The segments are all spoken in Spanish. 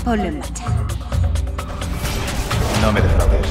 Ponlo en marcha. No me defraudes.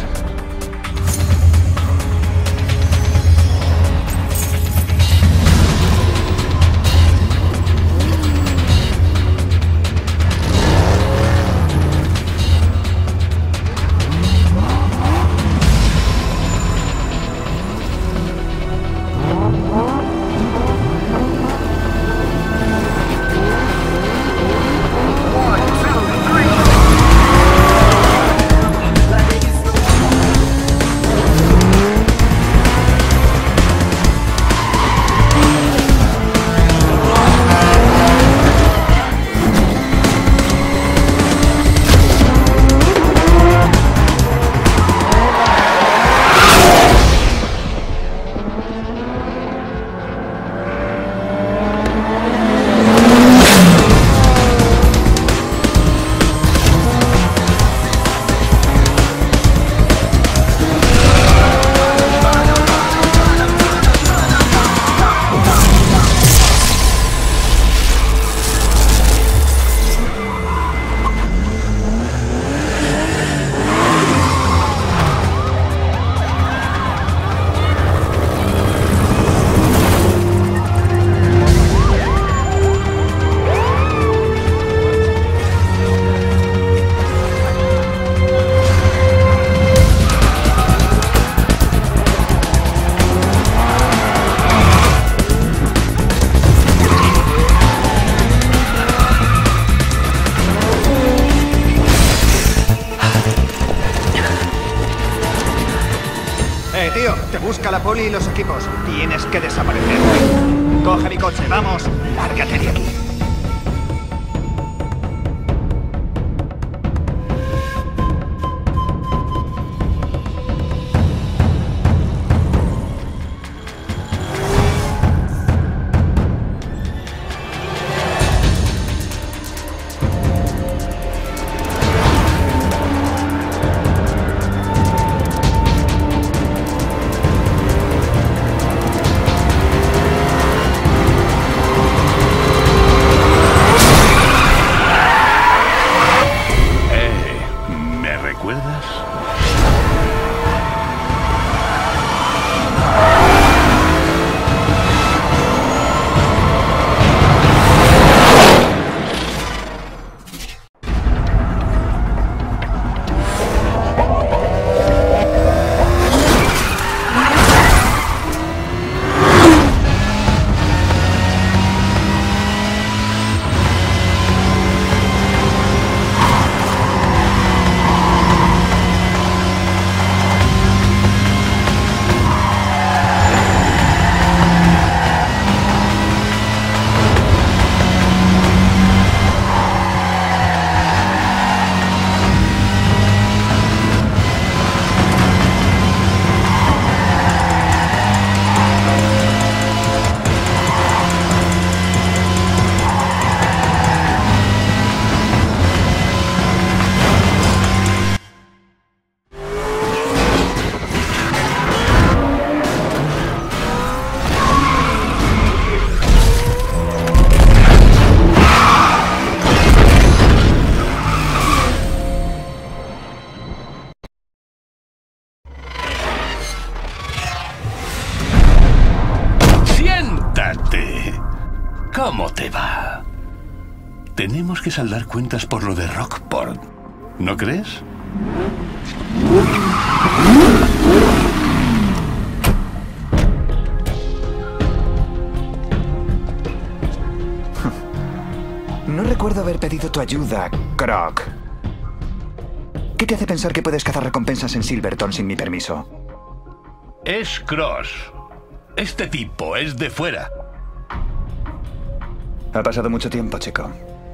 Tío, te busca la poli y los equipos. Tienes que desaparecer. Coge mi coche, vamos. Lárgate de aquí. ¿Cómo te va? Tenemos que saldar cuentas por lo de Rockport, ¿no crees? No recuerdo haber pedido tu ayuda, Croc. ¿Qué te hace pensar que puedes cazar recompensas en Silverton sin mi permiso? Es Cross. Este tipo es de fuera. Ha pasado mucho tiempo, chico.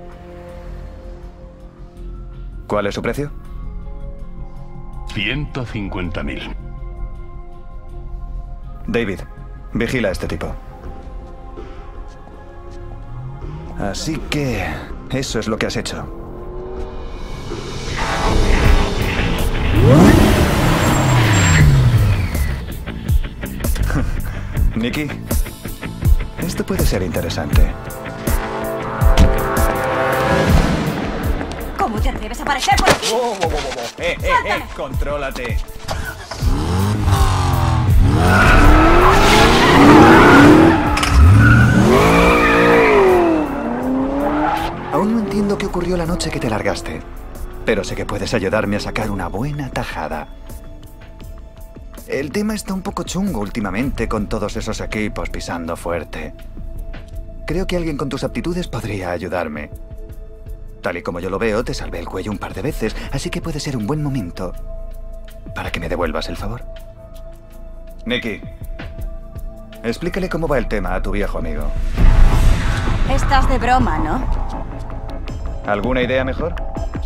¿Cuál es su precio? 150.000. David, vigila a este tipo. Así que eso es lo que has hecho. Nicky, esto puede ser interesante. ¿Cómo ¿Te atreves a aparecer por aquí? ¡Suéltame! Contrólate. Aún no entiendo qué ocurrió la noche que te largaste, pero sé que puedes ayudarme a sacar una buena tajada. El tema está un poco chungo últimamente con todos esos equipos pisando fuerte. Creo que alguien con tus aptitudes podría ayudarme. Tal y como yo lo veo, te salvé el cuello un par de veces, así que puede ser un buen momento para que me devuelvas el favor. Nicky, explícale cómo va el tema a tu viejo amigo. Estás de broma, ¿no? ¿Alguna idea mejor?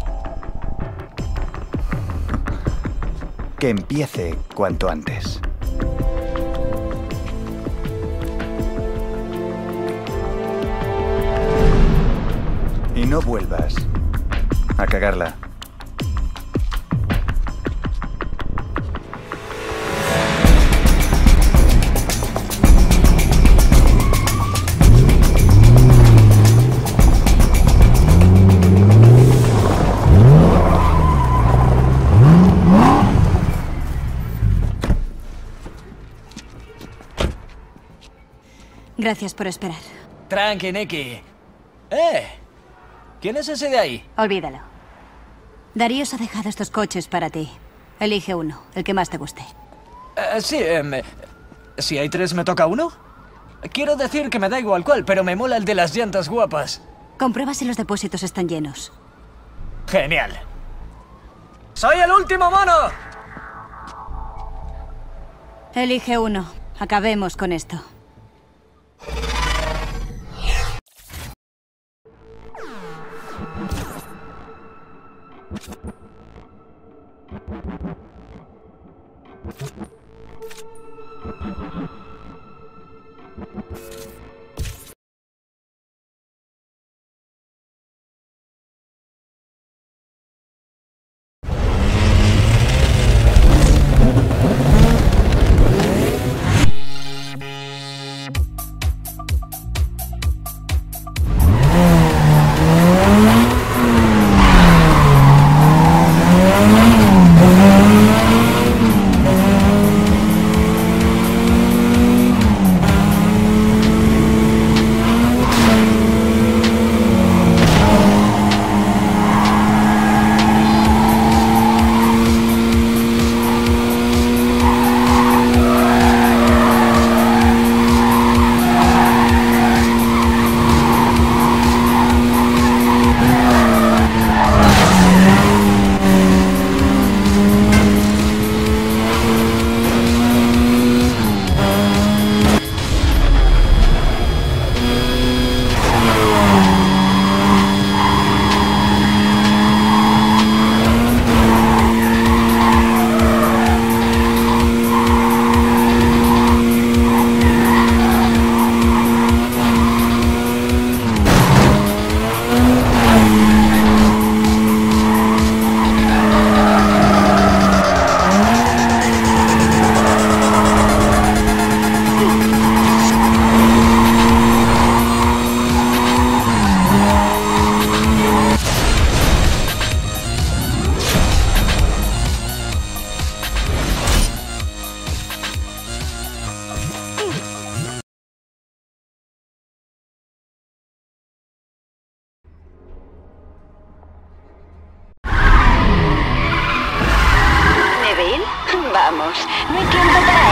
Que empiece cuanto antes. Y no vuelvas a cagarla. Gracias por esperar. Tranqui, Nicky. ¿Quién es ese de ahí? Olvídalo. Daríos ha dejado estos coches para ti. Elige uno, el que más te guste. Sí, si hay 3, ¿me toca uno? Quiero decir que me da igual cuál, pero me mola el de las llantas guapas. Comprueba si los depósitos están llenos. Genial. ¡Soy el último mono! Elige uno. Acabemos con esto. Vamos, no hay tiempo para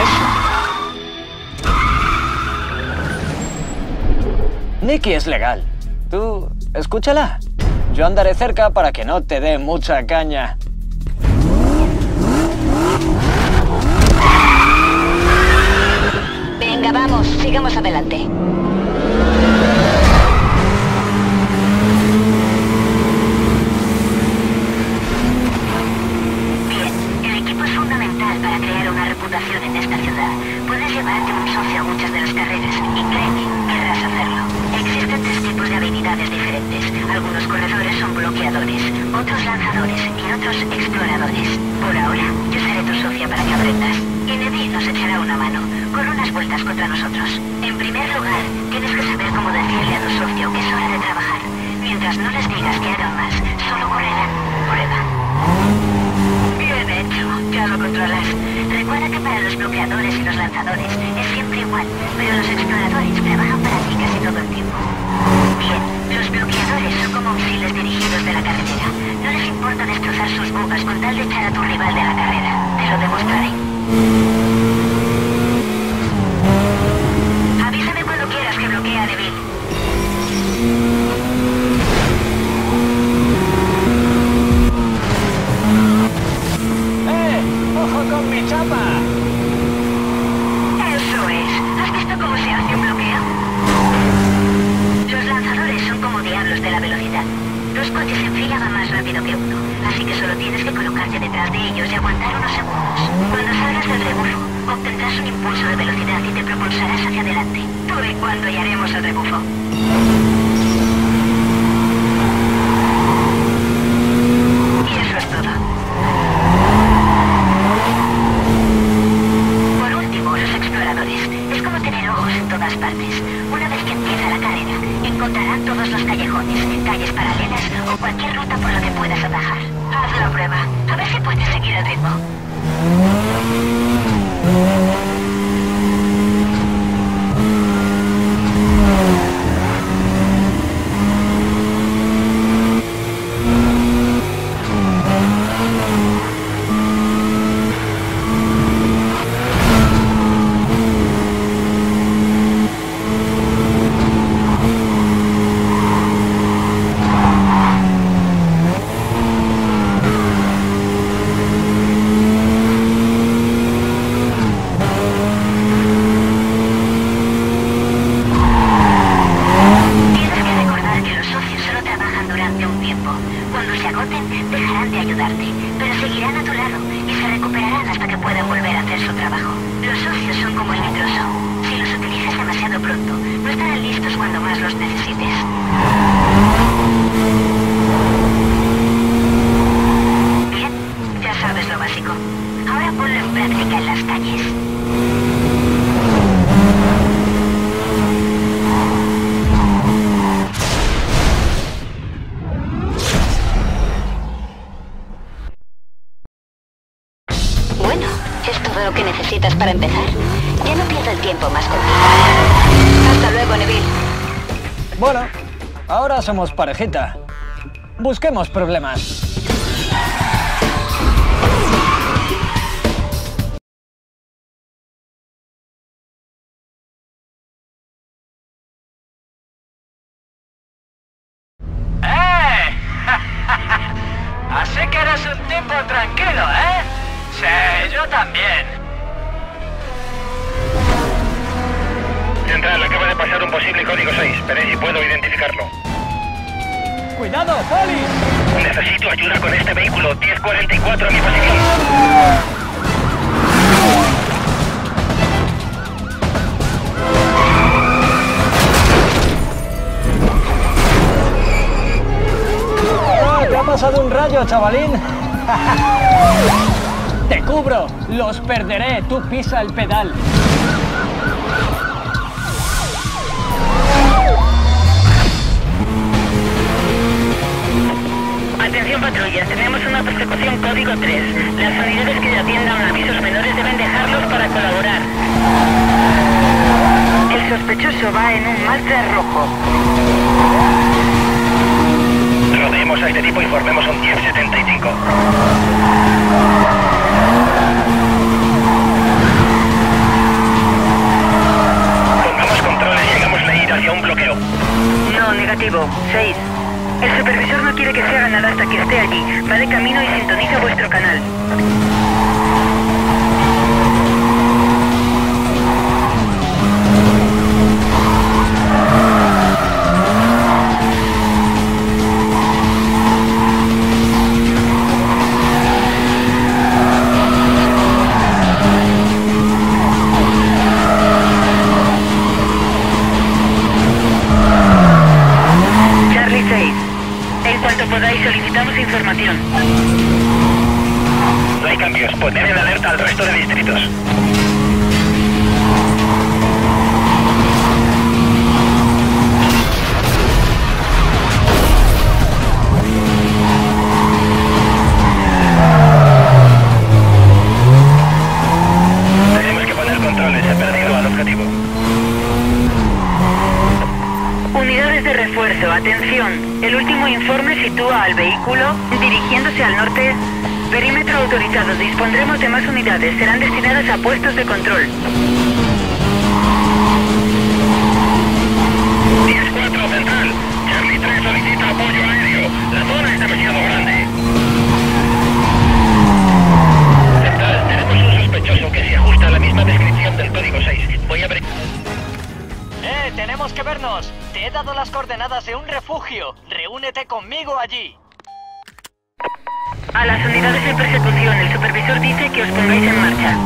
eso. Nicky es legal. Tú, escúchala. Yo andaré cerca para que no te dé mucha caña. Venga, vamos, sigamos adelante. En esta ciudad. Puedes llevarte un socio a muchas de las carreras y créeme, querrás hacerlo. Existen 3 tipos de habilidades diferentes. Algunos corredores son bloqueadores, otros lanzadores y otros exploradores. Por ahora, yo seré tu socia para que aprendas. Y Nevi nos echará una mano. Corre unas vueltas contra nosotros. En primer lugar, tienes que saber cómo decirle a tu socio que es hora de trabajar. Mientras no les digas que hagan más, solo correrán. ya lo controlas. Recuerda que para los bloqueadores y los lanzadores es siempre igual, pero los exploradores trabajan para ti casi todo el tiempo. Bien, los bloqueadores son como misiles dirigidos de la carretera. No les importa destrozar sus bocas con tal de echar a tu rival de la carrera. Te lo demostraré. Avísame cuando quieras que bloquee a Neville. ¡Ojo con mi chapa! Eso es. ¿Has visto cómo se hace un bloqueo? Los lanzadores son como diablos de la velocidad. Los coches en fila van más rápido que uno, así que solo tienes que colocarte detrás de ellos y aguantar unos segundos. Cuando salgas del rebufo, obtendrás un impulso de velocidad y te propulsarás hacia adelante. Tú ve cuándo y haremos el rebufo. Y eso es todo. Por último, los exploradores. Es como tener ojos en todas partes. Una vez que empieza la carrera, encontrarán todos los callejones, calles paralelas o cualquier ruta por la que puedas atajar. Haz la prueba. A ver si puedes seguir el ritmo. Lo que necesitas para empezar. Ya no pierdo el tiempo más contigo. Hasta luego, Neville. Bueno, ahora somos parejita. Busquemos problemas. Así que eres un tipo tranquilo, ¿eh? Sí, yo también. Central, acaba de pasar un posible código 6. Veré si puedo identificarlo. ¡Cuidado, Poli! Necesito ayuda con este vehículo. 1044 a mi posición. ¡Te ha pasado un rayo, chavalín! ¡Te cubro! ¡Los perderé! ¡Tú pisa el pedal! Atención patrullas, tenemos una persecución código 3. Las unidades que ya atiendan avisos menores deben dejarlos para colaborar. El sospechoso va en un Mazda rojo. Rodeemos a este tipo y formemos un 1075. Pongamos controles y hagámosle ir hacia un bloqueo. No, negativo. 6. El supervisor no quiere que se haga nada hasta que esté allí. Va de camino y sintoniza vuestro canal. Podáis, solicitamos información. No hay cambios. Poner en alerta al resto de distritos. Atención, el último informe sitúa al vehículo dirigiéndose al norte. Perímetro autorizado. Dispondremos de más unidades. Serán destinadas a puestos de control. 10-4 central. Charlie 3 solicita apoyo aéreo. La zona es demasiado grande. Central, tenemos un sospechoso que se ajusta a la misma descripción del código 6. Voy a ver... Tenemos que vernos. Te he dado las coordenadas de un refugio. Reúnete conmigo allí. A las unidades en persecución, el supervisor dice que os pongáis en marcha.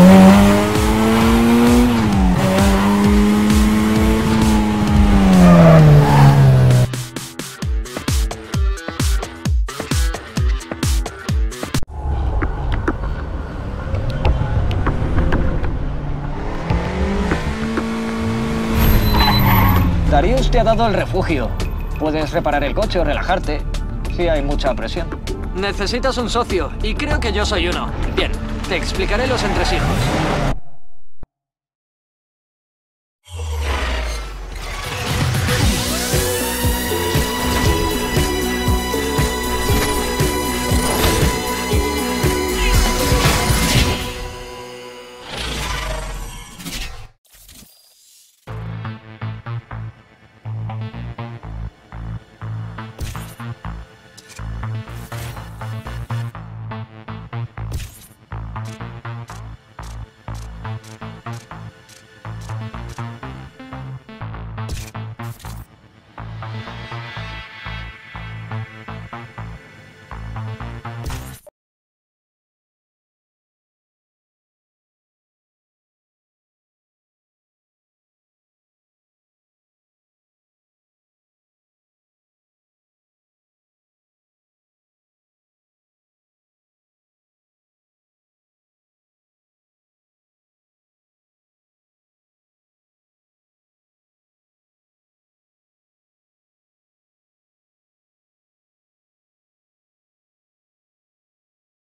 Darius te ha dado el refugio. Puedes reparar el coche o relajarte, si hay mucha presión. Necesitas un socio, y creo que yo soy uno. Bien, te explicaré los entresijos.